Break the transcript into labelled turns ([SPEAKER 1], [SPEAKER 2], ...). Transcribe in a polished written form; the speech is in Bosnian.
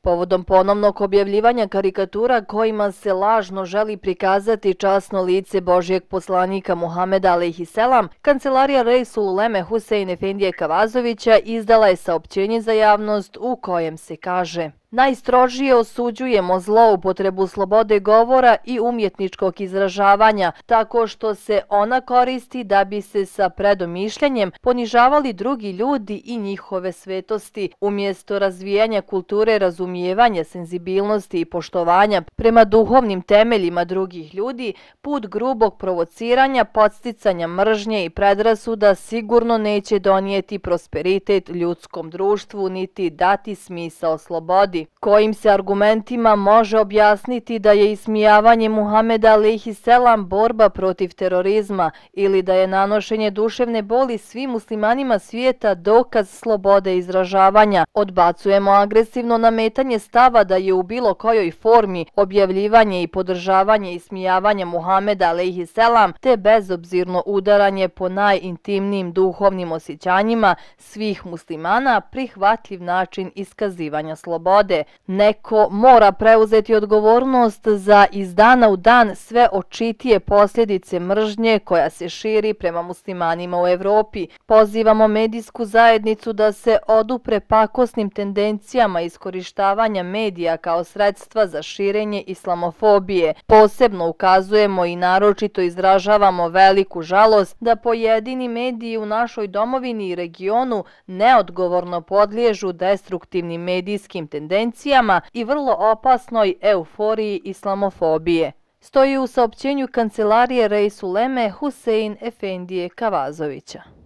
[SPEAKER 1] Povodom ponovnog objavljivanja karikatura kojima se lažno želi prikazati časno lice Božjeg poslanika Muhameda alejhiselam, kancelarija Reisul Uleme Husein Efendije Kavazovića izdala je saopćenje za javnost u kojem se kaže: Najstrožije osuđujemo zloupotrebu slobode govora i umjetničkog izražavanja tako što se ona koristi da bi se sa predomišljanjem ponižavali drugi ljudi i njihove svetosti, umjesto razvijanja kulture razumijevanja, senzibilnosti i poštovanja prema duhovnim temeljima drugih ljudi. Put grubog provociranja, podsticanja mržnje i predrasuda sigurno neće donijeti prosperitet ljudskom društvu niti dati smisao slobodi. Kojim se argumentima može objasniti da je ismijavanje Muhameda alejhiselam borba protiv terorizma ili da je nanošenje duševne boli svim muslimanima svijeta dokaz slobode izražavanja? Odbacujemo agresivno nametanje stava da je u bilo kojoj formi objavljivanje i podržavanje ismijavanja Muhameda alejhiselam te bezobzirno udaranje po najintimnijim duhovnim osjećanjima svih muslimana prihvatljiv način iskazivanja slobode. Neko mora preuzeti odgovornost za iz dana u dan sve očitije posljedice mržnje koja se širi prema muslimanima u Evropi. Pozivamo medijsku zajednicu da se odupre pakosnim tendencijama iskorištavanja medija kao sredstva za širenje islamofobije. Posebno ukazujemo i naročito izražavamo veliku žalost da pojedini mediji u našoj domovini i regionu neodgovorno podliježu destruktivnim medijskim tendencijama i vrlo opasnoj euforiji islamofobije. Stoji u saopćenju kancelarije Reisul Uleme Husein Efendije Kavazovića.